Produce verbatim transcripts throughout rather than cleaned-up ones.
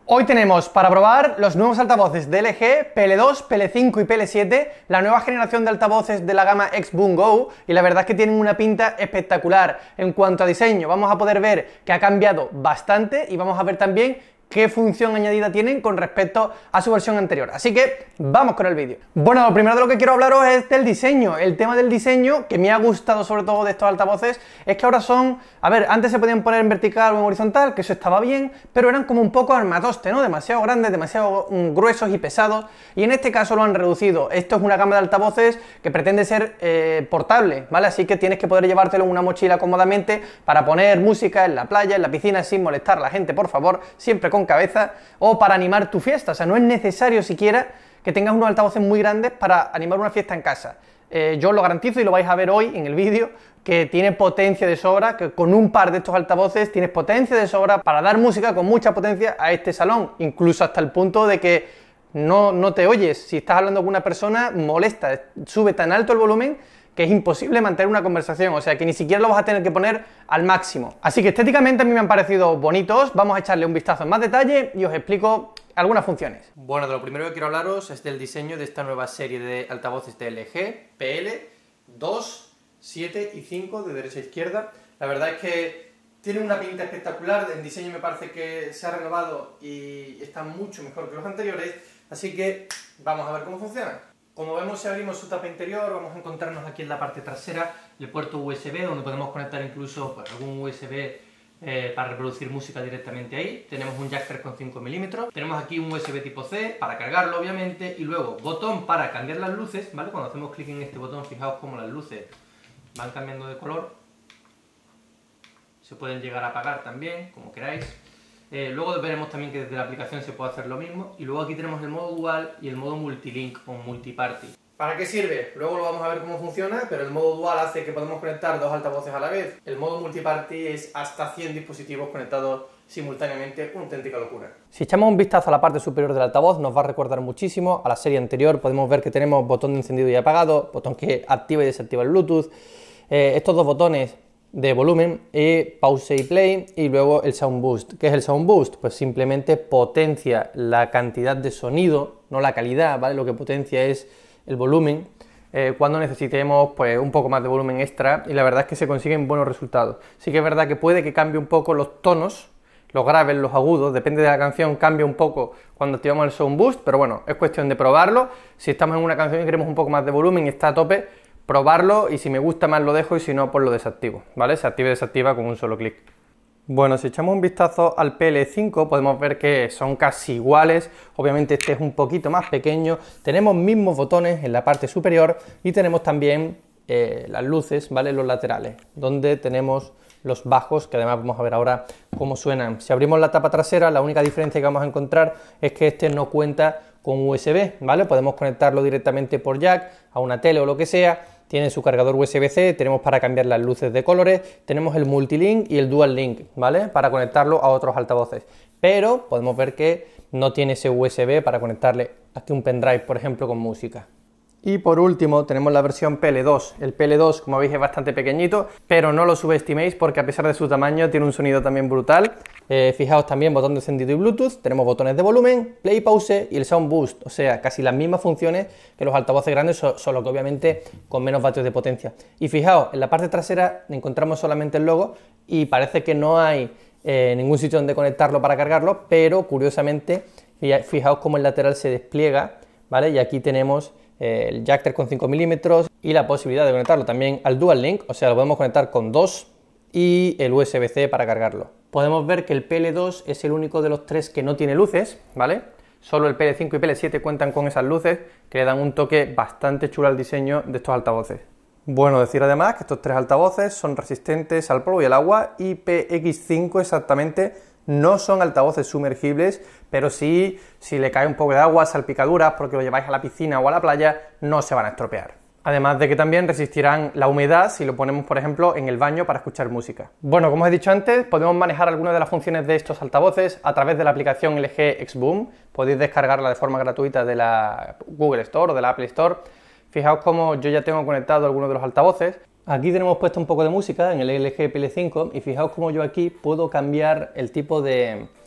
Hoy tenemos para probar los nuevos altavoces de L G, P L dos, P L cinco y P L siete, la nueva generación de altavoces de la gama X-Boom Go, y la verdad es que tienen una pinta espectacular. En cuanto a diseño, vamos a poder ver que ha cambiado bastante y vamos a ver también qué función añadida tienen con respecto a su versión anterior. Así que vamos con el vídeo. Bueno, lo primero de lo que quiero hablaros es del diseño. El tema del diseño que me ha gustado sobre todo de estos altavoces es que ahora son, a ver, antes se podían poner en vertical o en horizontal, que eso estaba bien, pero eran como un poco armatoste, ¿no? Demasiado grandes, demasiado mm, gruesos y pesados, y en este caso lo han reducido. Esto es una gama de altavoces que pretende ser eh, portable, ¿vale? Así que tienes que poder llevártelo en una mochila cómodamente para poner música en la playa, en la piscina, sin molestar a la gente, por favor, siempre con cabeza, o para animar tu fiesta. O sea, no es necesario siquiera que tengas unos altavoces muy grandes para animar una fiesta en casa. Eh, yo os lo garantizo y lo vais a ver hoy en el vídeo, que tiene potencia de sobra, que con un par de estos altavoces tienes potencia de sobra para dar música con mucha potencia a este salón, incluso hasta el punto de que no, no te oyes. Si estás hablando con una persona, molesta, sube tan alto el volumen que es imposible mantener una conversación, o sea que ni siquiera lo vas a tener que poner al máximo. Así que estéticamente a mí me han parecido bonitos, vamos a echarle un vistazo en más detalle y os explico algunas funciones. Bueno, de lo primero que quiero hablaros es del diseño de esta nueva serie de altavoces de L G, P L dos, siete y cinco, de derecha a izquierda. La verdad es que tiene una pinta espectacular, el diseño me parece que se ha renovado y está mucho mejor que los anteriores, así que vamos a ver cómo funciona. Como vemos, si abrimos su tapa interior, vamos a encontrarnos aquí en la parte trasera el puerto U S B, donde podemos conectar incluso pues, algún U S B eh, para reproducir música directamente ahí. Tenemos un jack tres coma cinco milímetros, tenemos aquí un U S B tipo C para cargarlo obviamente, y luego botón para cambiar las luces, ¿vale? Cuando hacemos clic en este botón, fijaos cómo las luces van cambiando de color. Se pueden llegar a apagar también, como queráis. Eh, luego veremos también que desde la aplicación se puede hacer lo mismo, y luego aquí tenemos el modo dual y el modo multilink o multiparty. ¿Para qué sirve? Luego lo vamos a ver cómo funciona, pero el modo dual hace que podemos conectar dos altavoces a la vez. El modo multiparty es hasta cien dispositivos conectados simultáneamente, una auténtica locura. Si echamos un vistazo a la parte superior del altavoz, nos va a recordar muchísimo a la serie anterior. Podemos ver que tenemos botón de encendido y apagado, botón que activa y desactiva el Bluetooth, eh, estos dos botones de volumen y pause y play, y luego el sound boost. ¿Qué es el sound boost? Pues simplemente potencia la cantidad de sonido, no la calidad, ¿vale? Lo que potencia es el volumen eh, cuando necesitemos pues un poco más de volumen extra, y la verdad es que se consiguen buenos resultados. Sí que es verdad que puede que cambie un poco los tonos, los graves, los agudos, depende de la canción, cambia un poco cuando activamos el sound boost, pero bueno, es cuestión de probarlo. Si estamos en una canción y queremos un poco más de volumen y está a tope, probarlo, y si me gusta más lo dejo y si no pues lo desactivo, ¿vale? Se activa y desactiva con un solo clic. Bueno, si echamos un vistazo al P L cinco podemos ver que son casi iguales, obviamente este es un poquito más pequeño, tenemos mismos botones en la parte superior y tenemos también eh, las luces, ¿vale? Los laterales, donde tenemos los bajos, que además vamos a ver ahora cómo suenan. Si abrimos la tapa trasera, la única diferencia que vamos a encontrar es que este no cuenta con U S B, ¿vale? Podemos conectarlo directamente por jack a una tele o lo que sea. Tiene su cargador U S B C, tenemos para cambiar las luces de colores, tenemos el multilink y el dual link, ¿vale? Para conectarlo a otros altavoces. Pero podemos ver que no tiene ese U S B para conectarle aquí un pendrive, por ejemplo, con música. Y por último tenemos la versión P L dos. El P L dos, como veis, es bastante pequeñito, pero no lo subestiméis porque a pesar de su tamaño tiene un sonido también brutal. Eh, fijaos también botón de encendido y Bluetooth, tenemos botones de volumen, play y pause y el sound boost, o sea, casi las mismas funciones que los altavoces grandes, solo que obviamente con menos vatios de potencia. Y fijaos, en la parte trasera encontramos solamente el logo y parece que no hay eh, ningún sitio donde conectarlo para cargarlo, pero curiosamente, fijaos cómo el lateral se despliega, ¿vale? Y aquí tenemos el jack tres coma cinco milímetros y la posibilidad de conectarlo también al dual link, o sea, lo podemos conectar con dos, y el U S B C para cargarlo. Podemos ver que el P L dos es el único de los tres que no tiene luces, ¿vale? Solo el P L cinco y P L siete cuentan con esas luces que le dan un toque bastante chulo al diseño de estos altavoces. Bueno, decir además que estos tres altavoces son resistentes al polvo y al agua, y P X cinco exactamente no son altavoces sumergibles, pero sí, si le cae un poco de agua, salpicaduras, porque lo lleváis a la piscina o a la playa, no se van a estropear. Además de que también resistirán la humedad si lo ponemos, por ejemplo, en el baño para escuchar música. Bueno, como os he dicho antes, podemos manejar algunas de las funciones de estos altavoces a través de la aplicación L G X-Boom. Podéis descargarla de forma gratuita de la Google Store o de la Apple Store. Fijaos cómo yo ya tengo conectado algunos de los altavoces. Aquí tenemos puesto un poco de música en el L G P L cinco y fijaos cómo yo aquí puedo cambiar el tipo de,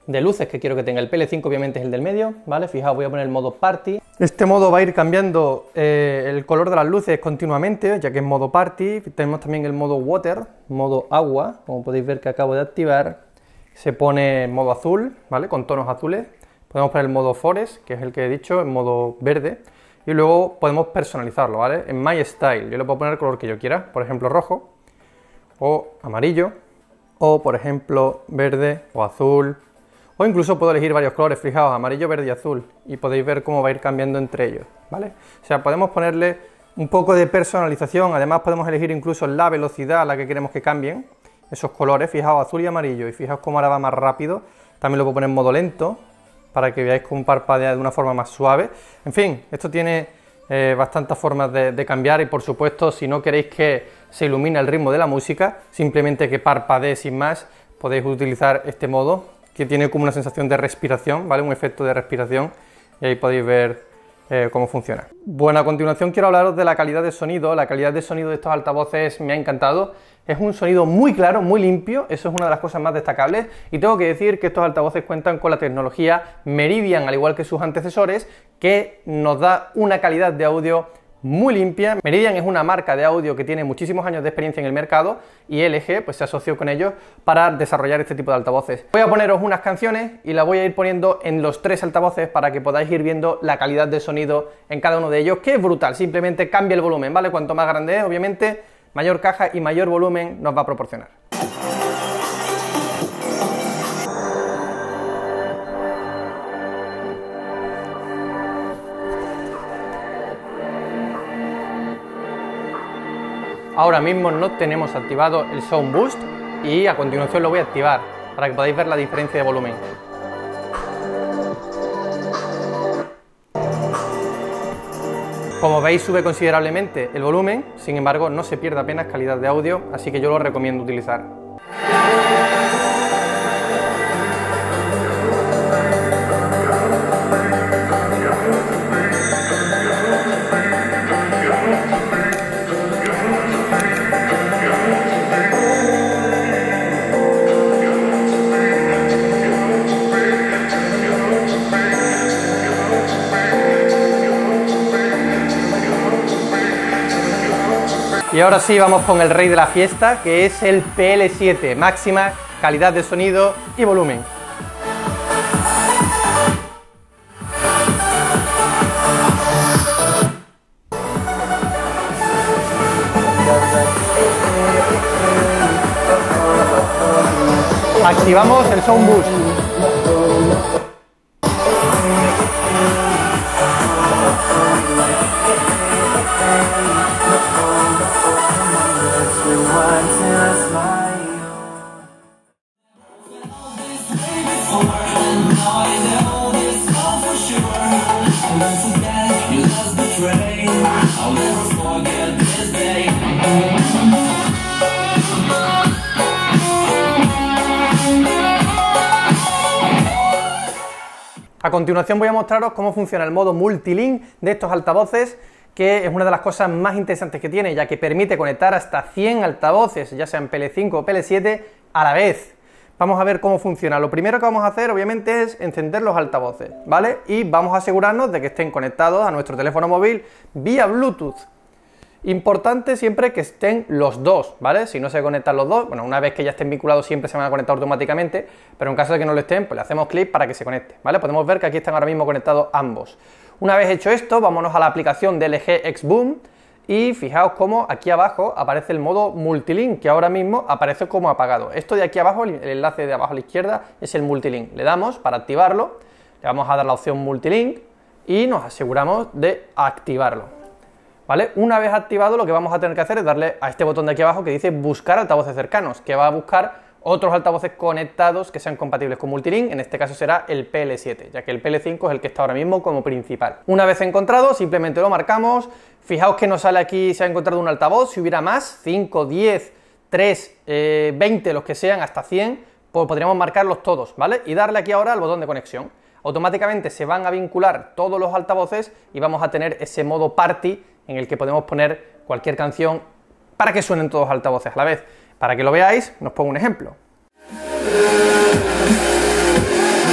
de luces que quiero que tenga. El P L cinco obviamente es el del medio, ¿vale? Fijaos, voy a poner el modo Party. Este modo va a ir cambiando eh, el color de las luces continuamente, ya que es modo Party. Tenemos también el modo Water, modo agua, como podéis ver que acabo de activar. Se pone en modo azul, ¿vale? Con tonos azules. Podemos poner el modo Forest, que es el que he dicho, en modo verde. Y luego podemos personalizarlo, ¿vale? En My Style, yo le puedo poner el color que yo quiera, por ejemplo rojo, o amarillo, o por ejemplo verde o azul, o incluso puedo elegir varios colores, fijaos, amarillo, verde y azul, y podéis ver cómo va a ir cambiando entre ellos, ¿vale? O sea, podemos ponerle un poco de personalización, además podemos elegir incluso la velocidad a la que queremos que cambien esos colores, fijaos, azul y amarillo, y fijaos cómo ahora va más rápido. También lo puedo poner en modo lento, para que veáis cómo parpadea de una forma más suave. En fin, esto tiene eh, bastantes formas de, de cambiar, y por supuesto, si no queréis que se ilumine el ritmo de la música, simplemente que parpadee sin más, podéis utilizar este modo, que tiene como una sensación de respiración, ¿vale? Un efecto de respiración, y ahí podéis ver eh, cómo funciona. Bueno, a continuación quiero hablaros de la calidad de sonido. La calidad de sonido de estos altavoces me ha encantado. Es un sonido muy claro, muy limpio, eso es una de las cosas más destacables, y tengo que decir que estos altavoces cuentan con la tecnología Meridian, al igual que sus antecesores, que nos da una calidad de audio muy limpia. Meridian es una marca de audio que tiene muchísimos años de experiencia en el mercado, y L G pues se asoció con ellos para desarrollar este tipo de altavoces. Voy a poneros unas canciones y las voy a ir poniendo en los tres altavoces para que podáis ir viendo la calidad de sonido en cada uno de ellos, que es brutal. Simplemente cambia el volumen, ¿vale? Cuanto más grande es, obviamente, mayor caja y mayor volumen nos va a proporcionar. Ahora mismo no tenemos activado el Sound Boost, y a continuación lo voy a activar para que podáis ver la diferencia de volumen. Como veis, sube considerablemente el volumen, sin embargo no se pierde apenas calidad de audio, así que yo lo recomiendo utilizar. Y ahora sí, vamos con el rey de la fiesta, que es el P L siete, máxima calidad de sonido y volumen. Activamos el Sound Boost. A continuación voy a mostraros cómo funciona el modo multilink de estos altavoces, que es una de las cosas más interesantes que tiene, ya que permite conectar hasta cien altavoces, ya sean P L cinco o P L siete, a la vez. Vamos a ver cómo funciona. Lo primero que vamos a hacer, obviamente, es encender los altavoces, ¿vale? Y vamos a asegurarnos de que estén conectados a nuestro teléfono móvil vía Bluetooth. Importante siempre que estén los dos, ¿vale? Si no se conectan los dos, bueno, una vez que ya estén vinculados siempre se van a conectar automáticamente, pero en caso de que no lo estén, pues le hacemos clic para que se conecte, ¿vale? Podemos ver que aquí están ahora mismo conectados ambos. Una vez hecho esto, vámonos a la aplicación de L G X-Boom y fijaos cómo aquí abajo aparece el modo multilink, que ahora mismo aparece como apagado. Esto de aquí abajo, el enlace de abajo a la izquierda, es el multilink. Le damos para activarlo, le vamos a dar la opción multilink y nos aseguramos de activarlo. ¿Vale? Una vez activado, lo que vamos a tener que hacer es darle a este botón de aquí abajo que dice buscar altavoces cercanos, que va a buscar otros altavoces conectados que sean compatibles con multilink. En este caso será el P L siete, ya que el P L cinco es el que está ahora mismo como principal. Una vez encontrado, simplemente lo marcamos. Fijaos que nos sale aquí si ha encontrado un altavoz. Si hubiera más, cinco, diez, tres, eh, veinte, los que sean, hasta cien, pues podríamos marcarlos todos, ¿vale? Y darle aquí ahora al botón de conexión. Automáticamente se van a vincular todos los altavoces y vamos a tener ese modo party en el que podemos poner cualquier canción para que suenen todos los altavoces a la vez. Para que lo veáis, os pongo un ejemplo.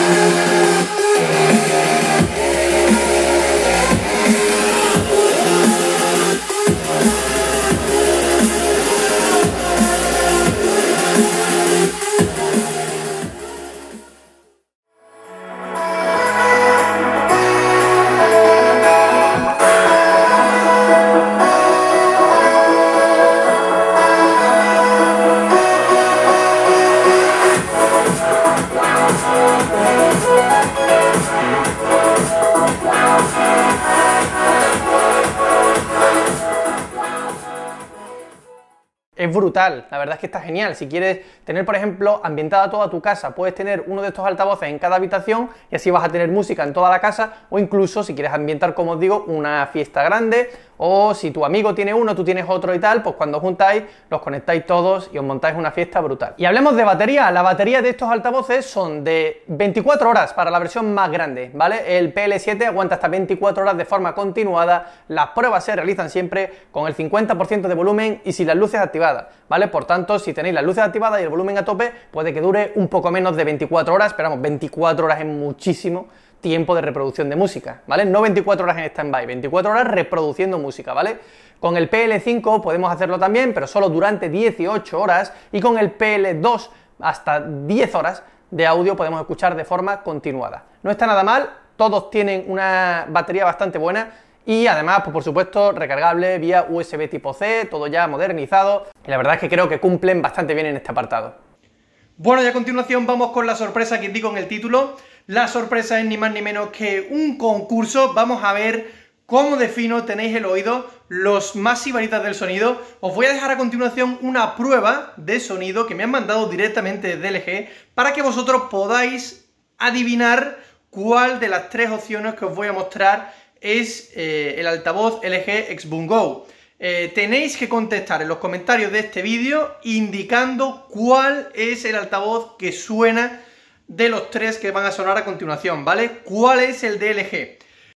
es brutal, la verdad es que está genial. Si quieres tener, por ejemplo, ambientada toda tu casa, puedes tener uno de estos altavoces en cada habitación y así vas a tener música en toda la casa, o incluso si quieres ambientar, como os digo, una fiesta grande, o si tu amigo tiene uno, tú tienes otro y tal, pues cuando os juntáis, los conectáis todos y os montáis una fiesta brutal. Y hablemos de batería. La batería de estos altavoces son de veinticuatro horas para la versión más grande, ¿vale? El P L siete aguanta hasta veinticuatro horas de forma continuada. Las pruebas se realizan siempre con el cincuenta por ciento de volumen y sin las luces activadas, ¿vale? Por tanto, si tenéis las luces activadas y el volumen a tope, puede que dure un poco menos de veinticuatro horas, pero vamos, veinticuatro horas es muchísimo tiempo de reproducción de música, ¿vale? No veinticuatro horas en stand-by, veinticuatro horas reproduciendo música, ¿vale? Con el P L cinco podemos hacerlo también, pero solo durante dieciocho horas, y con el P L dos hasta diez horas de audio podemos escuchar de forma continuada. No está nada mal, todos tienen una batería bastante buena y además, pues por supuesto, recargable vía U S B tipo C, todo ya modernizado, y la verdad es que creo que cumplen bastante bien en este apartado. Bueno, y a continuación vamos con la sorpresa que indico en el título. La sorpresa es ni más ni menos que un concurso. Vamos a ver cómo de fino tenéis el oído los más sibaritas del sonido. Os voy a dejar a continuación una prueba de sonido que me han mandado directamente desde L G para que vosotros podáis adivinar cuál de las tres opciones que os voy a mostrar es eh, el altavoz L G Xboom Go. Eh, tenéis que contestar en los comentarios de este vídeo indicando cuál es el altavoz que suena de los tres que van a sonar a continuación, ¿vale? ¿Cuál es el de L G?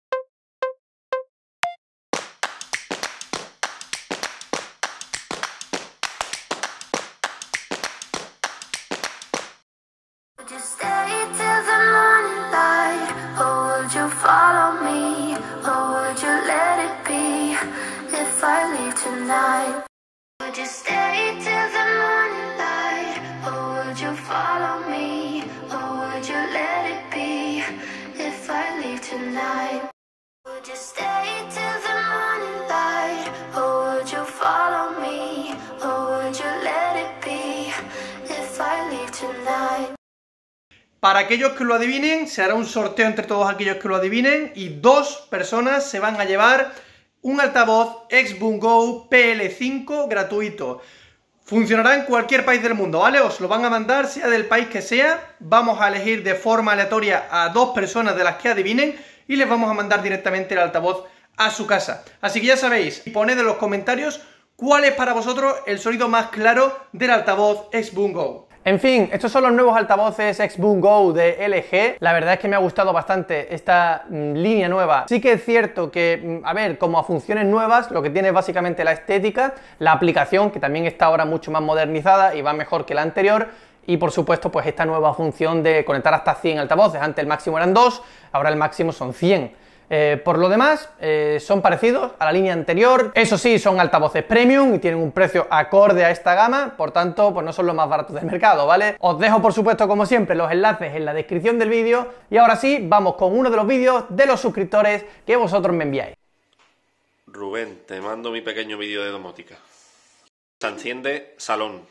Para aquellos que lo adivinen, se hará un sorteo entre todos aquellos que lo adivinen y dos personas se van a llevar un altavoz Xboom Go P L cinco gratuito. Funcionará en cualquier país del mundo, ¿vale? Os lo van a mandar, sea del país que sea. Vamos a elegir de forma aleatoria a dos personas de las que adivinen y les vamos a mandar directamente el altavoz a su casa. Así que ya sabéis, poned en los comentarios cuál es para vosotros el sonido más claro del altavoz Xboom Go. En fin, estos son los nuevos altavoces Xboom Go de L G. La verdad es que me ha gustado bastante esta mmm, línea nueva. Sí que es cierto que, mmm, a ver, como a funciones nuevas, lo que tiene es básicamente la estética, la aplicación, que también está ahora mucho más modernizada y va mejor que la anterior, y por supuesto, pues esta nueva función de conectar hasta cien altavoces. Antes el máximo eran dos, ahora el máximo son cien. Eh, por lo demás, eh, son parecidos a la línea anterior. Eso sí, son altavoces premium y tienen un precio acorde a esta gama, por tanto, pues no son los más baratos del mercado, ¿vale? Os dejo, por supuesto, como siempre, los enlaces en la descripción del vídeo. Y ahora sí, vamos con uno de los vídeos de los suscriptores que vosotros me enviáis. Rubén, te mando mi pequeño vídeo de domótica. Se enciende salón.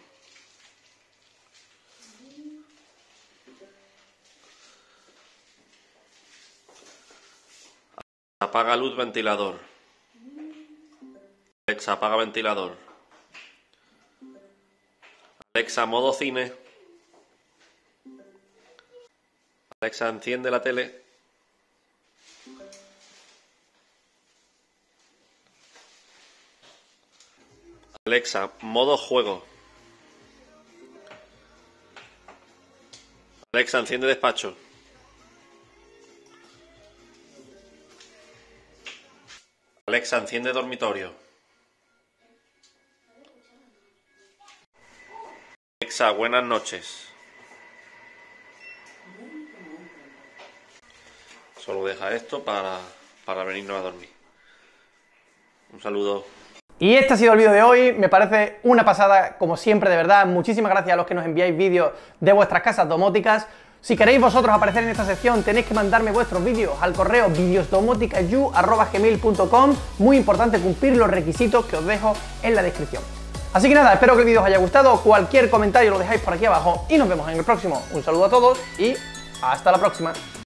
Apaga luz ventilador. Alexa, apaga ventilador. Alexa, modo cine. Alexa, enciende la tele. Alexa, modo juego. Alexa, enciende despacho. Alexa, enciende dormitorio. Alexa, buenas noches. Solo deja esto para, para venirnos a dormir. Un saludo. Y este ha sido el vídeo de hoy, me parece una pasada, como siempre, de verdad. Muchísimas gracias a los que nos enviáis vídeos de vuestras casas domóticas. Si queréis vosotros aparecer en esta sección, tenéis que mandarme vuestros vídeos al correo videosdomoticayu arroba gmail punto com. Muy importante cumplir los requisitos que os dejo en la descripción. Así que nada, espero que el vídeo os haya gustado. Cualquier comentario lo dejáis por aquí abajo y nos vemos en el próximo. Un saludo a todos y hasta la próxima.